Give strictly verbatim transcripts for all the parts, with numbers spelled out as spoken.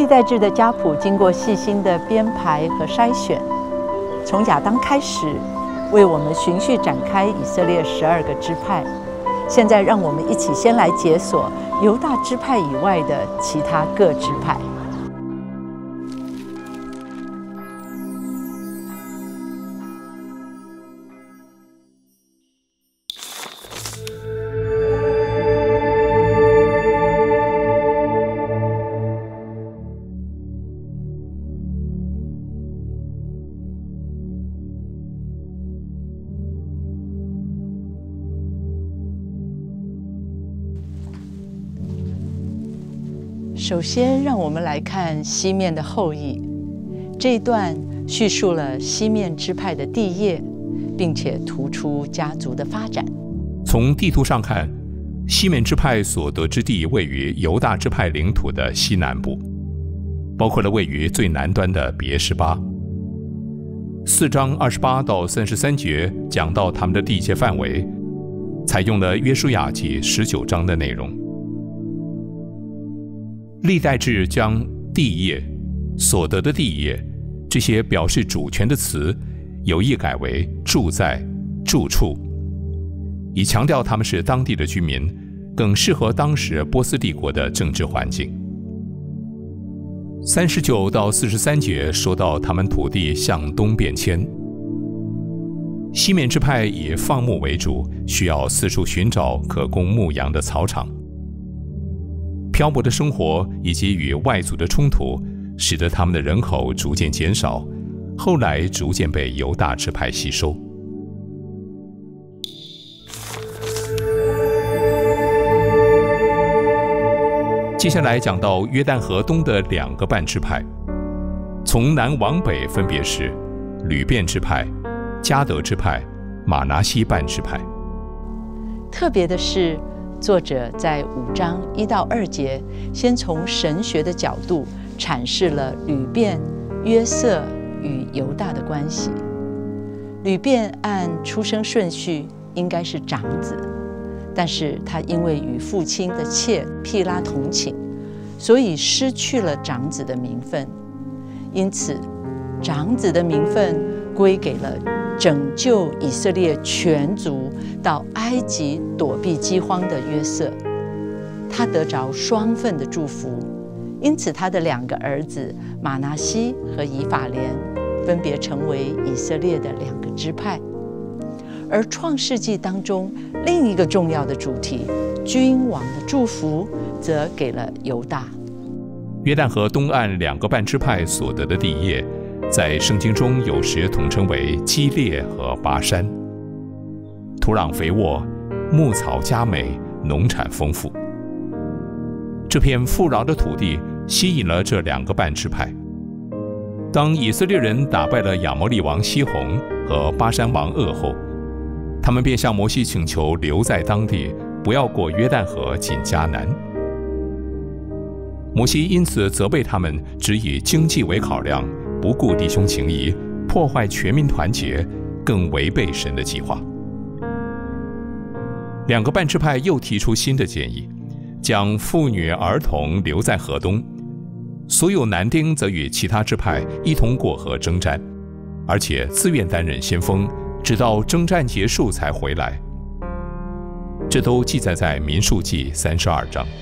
历代志的家谱经过细心的编排和筛选，从亚当开始，为我们循序展开以色列十二个支派。现在让我们一起先来解锁犹大支派以外的其他各支派。首先，让我们来看西面的后裔。这一段叙述了西面支派的地业，并且突出家族的发展。 从地图上看，西面支派所得之地位于犹大支派领土的西南部，包括了位于最南端的别是巴。四章二十八到三十三节讲到他们的地界范围，采用了约书亚记十九章的内容。历代志将地业、所得的地业这些表示主权的词，有意改为住在、住处，以强调他们是当地的居民，更适合当时波斯帝国的政治环境。三十九到四十三节说到他们土地向东变迁。西面支派以放牧为主，需要四处寻找可供牧羊的草场。漂泊的生活以及与外族的冲突，使得他们的人口逐渐减少，后来逐渐被犹大支派吸收。接下来讲到约旦河东的两个半支派，从南往北分别是吕便支派、迦得支派、马拿西半支派。 特别的是，作者在五章一到二节，先从神学的角度阐释了吕便、约瑟与犹大的关系。吕便按出生顺序应该是长子，但是他因为与父亲的妾毗拉同寝，所以失去了长子的名分，因此长子的名分归给了拯救以色列全族到埃及躲避饥荒的约瑟，他得着双份的祝福，因此他的两个儿子马拿西和以法莲分别成为以色列的两个支派。而创世纪当中另一个重要的主题，君王的祝福，则给了犹大。 约旦河东岸两个半支派所得的地业，在圣经中有时统称为基列和巴山，土壤肥沃，牧草佳美，农产丰富。这片富饶的土地吸引了这两个半支派。当以色列人打败了亚摩利王西宏和巴山王噩后，他们便向摩西请求留在当地，不要过约旦河进迦南。摩西因此责备他们只以经济为考量，不顾弟兄情谊，破坏全民团结，更违背神的计划。两个半支派又提出新的建议，将妇女儿童留在河东，所有男丁则与其他支派一同过河征战，而且自愿担任先锋，直到征战结束才回来。这都记载在民数记三十二章。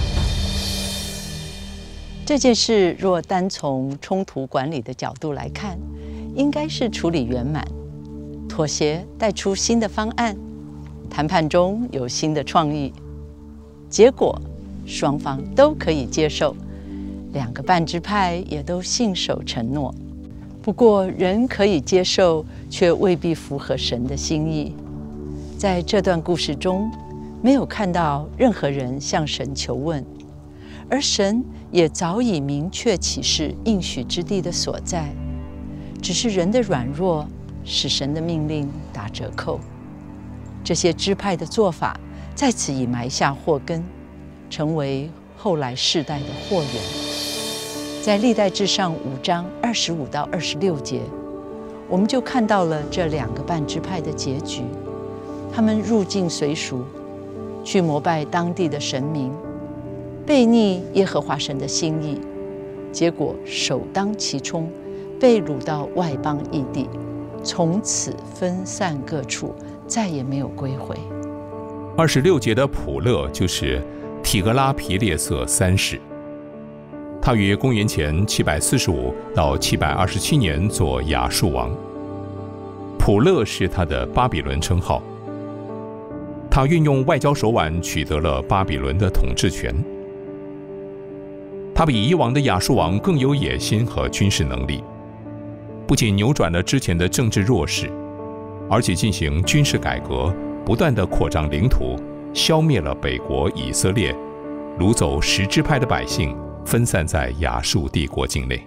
这件事若单从冲突管理的角度来看，应该是处理圆满，妥协带出新的方案，谈判中有新的创意，结果双方都可以接受，两个半支派也都信守承诺。不过人可以接受，却未必符合神的心意。在这段故事中，没有看到任何人向神求问，而神也早已明确启示应许之地的所在，只是人的软弱使神的命令打折扣。这些支派的做法在此已埋下祸根，成为后来世代的祸源。在历代志上五章二十五到二十六节，我们就看到了这两个半支派的结局。他们入境随俗，去膜拜当地的神明，悖逆耶和华神的心意， 结果首当其冲，被掳到外邦异地，从此分散各处，再也没有归回。 二十六节的普勒就是提格拉皮列瑟三世，他于公元前七百四十五到七百二十七年做亚述王。普勒是他的巴比伦称号。他运用外交手腕取得了巴比伦的统治权。他比以往的亚述王更有野心和军事能力，不仅扭转了之前的政治弱势，而且进行军事改革，不断地扩张领土，消灭了北国以色列，掳走十支派的百姓，分散在亚述帝国境内。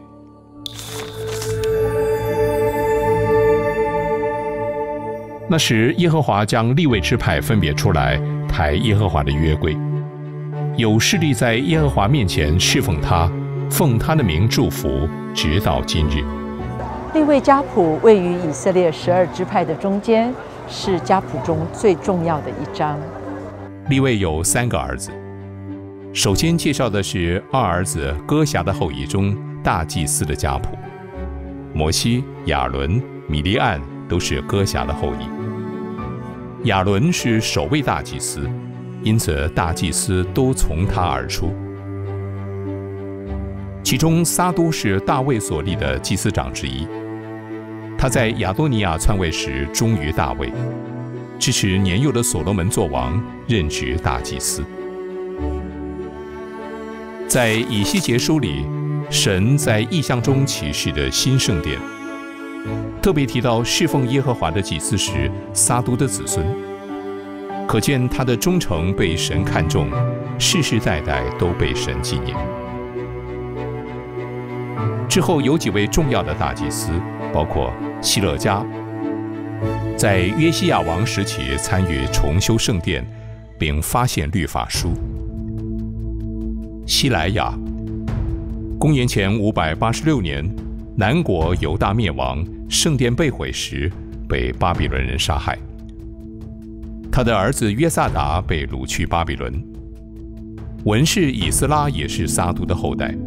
那时，耶和华将利未支派分别出来，抬耶和华的约柜。有势力在耶和华面前侍奉他，奉他的名祝福，直到今日。 利未家谱位于以色列十二支派的中间，是家谱中最重要的一章。 利未有三个儿子。首先介绍的是二儿子哥辖的后裔中大祭司的家谱。摩西、亚伦、米利暗都是哥辖的后裔。亚伦是首位大祭司，因此大祭司都从他而出。其中撒都是大卫所立的祭司长之一，他在亚多尼亚篡位时忠于大卫，支持年幼的所罗门做王，任职大祭司。在以西结书里，神在异象中启示的新圣殿，特别提到侍奉耶和华的祭司时撒都的子孙，可见他的忠诚被神看重，世世代代都被神纪念。之后有几位重要的大祭司，包括希勒家，在约西亚王时期参与重修圣殿，并发现律法书；希莱亚，公元前五百八十六年，南国犹大灭亡，圣殿被毁时，被巴比伦人杀害。他的儿子约萨达被掳去巴比伦。文士以斯拉也是撒都的后代。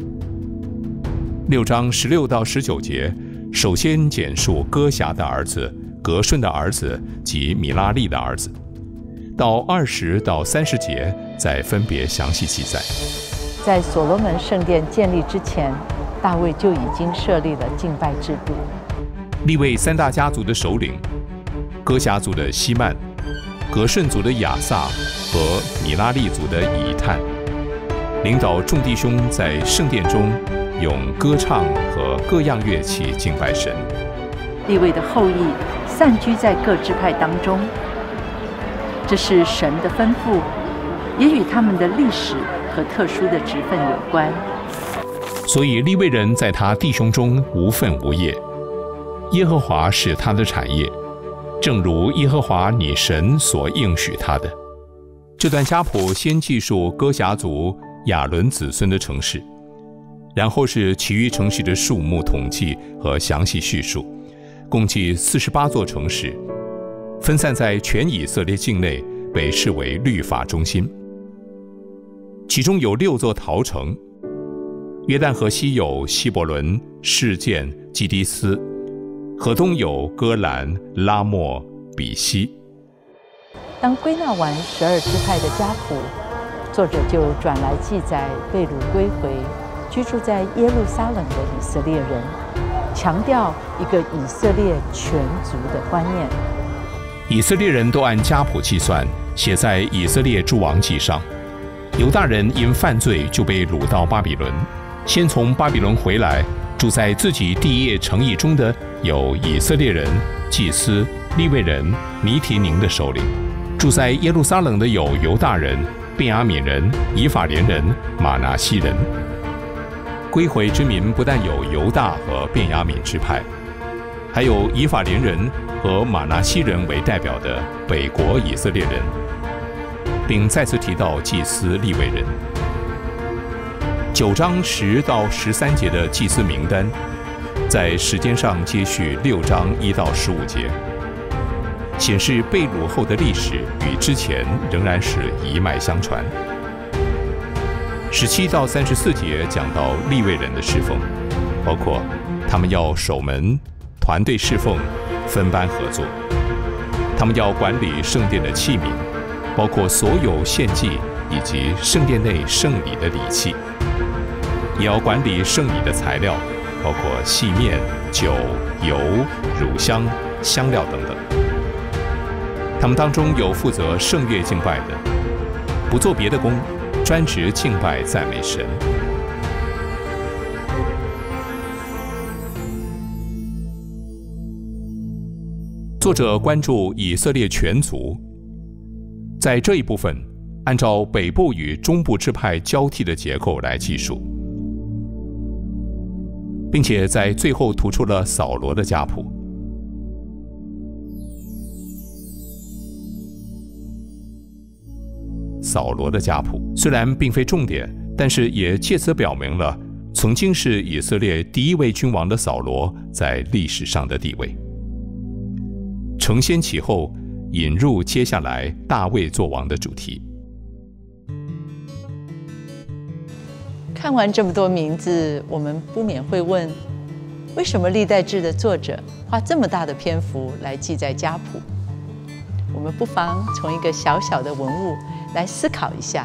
六章十六到十九节，首先简述哥辖的儿子、革顺的儿子及米拉利的儿子，到二十到三十节再分别详细记载。 在所罗门圣殿建立之前，大卫就已经设立了敬拜制度。 利未三大家族的首领，哥辖族的希曼、革顺族的亚萨和米拉利族的以探，领导众弟兄在圣殿中用歌唱和各样乐器敬拜神。 利未的后裔散居在各支派当中，这是神的吩咐，也与他们的历史和特殊的职分有关。 所以利未人在他弟兄中无分无业，耶和华是他的产业，正如耶和华你神所应许他的。这段家谱先记述哥辖族亚伦子孙的城市，然后是其余城市的数目统计和详细叙述，共计四十八座城市，分散在全以色列境内，被视为律法中心。其中有六座陶城，约旦河西有希伯伦、示剑、基迪斯，河东有戈兰、拉莫、比西。 当归纳完十二支派的家谱，作者就转来记载被掳归回、居住在耶路撒冷的以色列人，强调一个以色列全族的观念。 以色列人都按家谱计算，写在以色列诸王记上。犹大人因犯罪就被掳到巴比伦，先从巴比伦回来，住在自己地业城邑中的有以色列人、祭司、利未人、尼提宁的首领；住在耶路撒冷的有犹大人、便雅悯人、以法莲人、玛拿西人。归回之民不但有犹大和便雅悯支派，还有以法莲人和玛拿西人为代表的北国以色列人，并再次提到祭司利未人。九章十到十三节的祭司名单，在时间上接续六章一到十五节，显示被掳后的历史与之前仍然是一脉相传。 十七到三十四节讲到利未人的侍奉，包括他们要守门、团队侍奉、分班合作。他们要管理圣殿的器皿，包括所有献祭以及圣殿内圣礼的礼器，也要管理圣礼的材料，包括细面、酒、油、乳香、香料等等。他们当中有负责圣乐敬拜的，不做别的工，专职敬拜赞美神。作者关注以色列全族，在这一部分按照北部与中部支派交替的结构来记述，并且在最后突出了扫罗的家谱。扫罗的家谱虽然并非重点，但是也借此表明了曾经是以色列第一位君王的扫罗在历史上的地位。承先启后，引入接下来大卫作王的主题。 看完这么多名字，我们不免会问：为什么历代志的作者花这么大的篇幅来记载家谱？我们不妨从一个小小的文物来思考一下。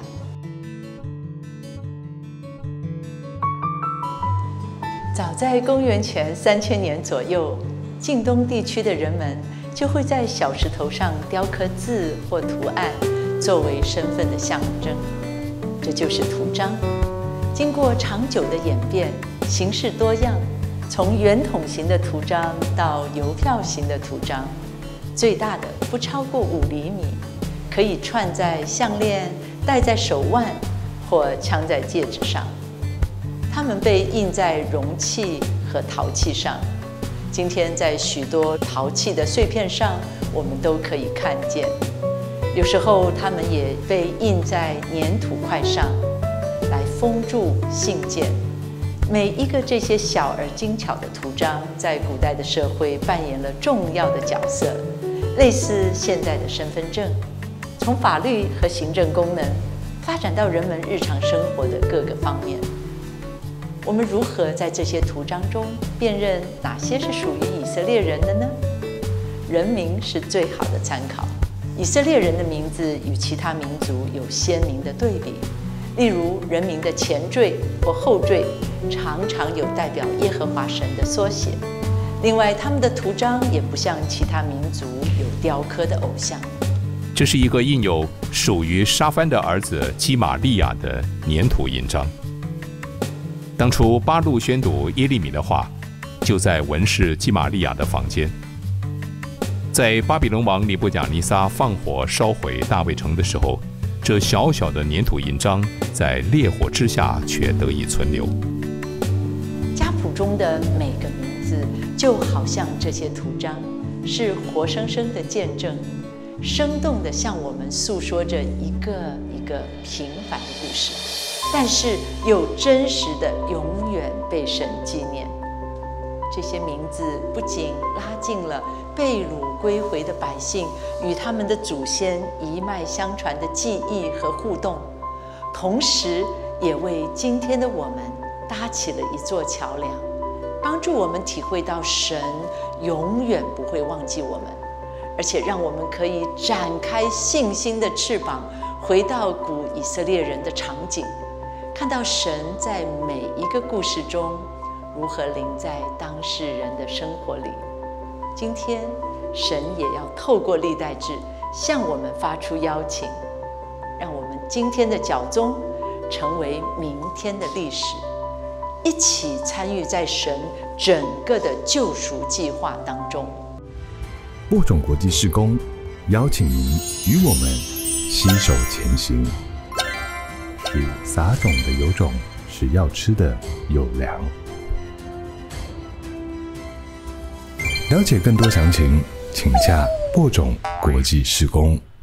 早在公元前三千年左右，近东地区的人们就会在小石头上雕刻字或图案，作为身份的象征。这就是图章。经过长久的演变，形式多样，从圆筒形的图章到邮票型的图章，最大的不超过五厘米，可以串在项链、戴在手腕或镶在戒指上。它们被印在容器和陶器上。今天在许多陶器的碎片上，我们都可以看见。有时候它们也被印在粘土块上，来封住信件。每一个这些小而精巧的图章，在古代的社会扮演了重要的角色，类似现在的身份证。从法律和行政功能，发展到人们日常生活的各个方面。我们如何在这些图章中辨认哪些是属于以色列人的呢？人名是最好的参考。以色列人的名字与其他民族有鲜明的对比，例如人名的前缀或后缀常常有代表耶和华神的缩写。另外，他们的图章也不像其他民族有雕刻的偶像。 这是一个印有属于沙番的儿子基玛利亚的粘土印章。当初巴路宣读耶利米的话，就在文士基玛利亚的房间。在巴比伦王尼布甲尼撒放火烧毁大卫城的时候，这小小的粘土印章在烈火之下却得以存留。 家谱中的每个名字就好像这些图章，是活生生的见证，生动地向我们诉说着一个一个平凡的故事，但是又真实的永远被神纪念。这些名字不仅拉近了被掳归回的百姓与他们的祖先一脉相传的记忆和互动，同时也为今天的我们搭起了一座桥梁，帮助我们体会到神永远不会忘记我们，而且让我们可以展开信心的翅膀，回到古以色列人的场景，看到神在每一个故事中如何临在当事人的生活里。今天，神也要透过历代志向我们发出邀请，让我们今天的脚踪成为明天的历史，一起参与在神整个的救赎计划当中。 播种国际事工邀请您与我们携手前行。是撒种的有种，是要吃的有粮。了解更多详情，请洽播种国际事工。